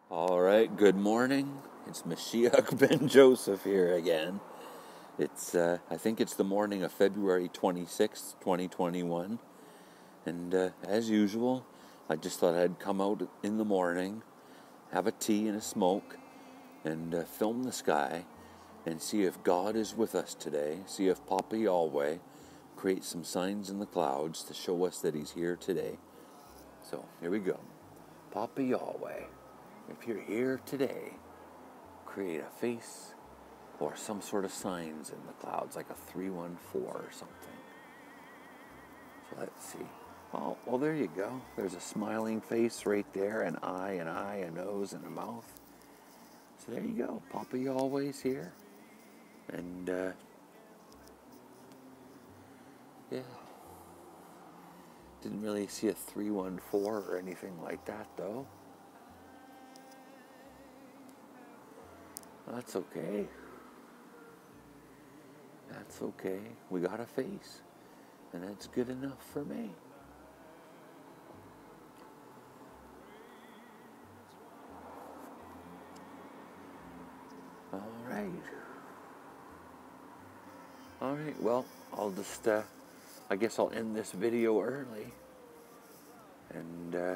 All right, good morning. It's Mashiach Ben Joseph here again. I think it's the morning of February 26th, 2021. And as usual, I just thought I'd come out in the morning, have a tea and a smoke, and film the sky and see if God is with us today. See if Papa Yahweh creates some signs in the clouds to show us that he's here today. So here we go. Papa Yahweh, if you're here today, create a face or some sort of signs in the clouds, like a 314 or something. So let's see. Oh, well, there you go. There's a smiling face right there, an eye, a nose, and a mouth. So there you go. Papa Yahweh's here. And, yeah. Didn't really see a 314 or anything like that, though. That's okay. That's okay. We got a face. And that's good enough for me. All right, well, I'll just, I guess I'll end this video early. And,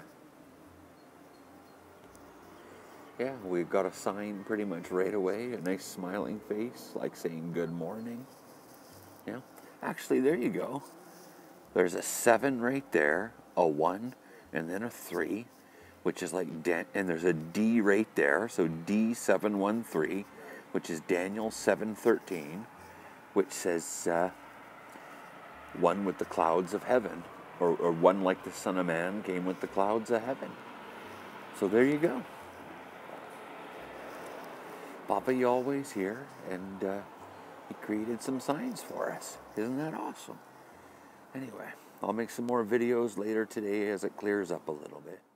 yeah, we've got a sign pretty much right away, a nice smiling face, like saying good morning. Yeah, actually, there you go. There's a 7 right there, a 1, and then a 3, which is like, and there's a D right there, so D713, which is Daniel 7:13, which says, one with the clouds of heaven, or one like the Son of Man came with the clouds of heaven. So there you go. Papa Yahweh's here, and he created some signs for us. Isn't that awesome? Anyway, I'll make some more videos later today as it clears up a little bit.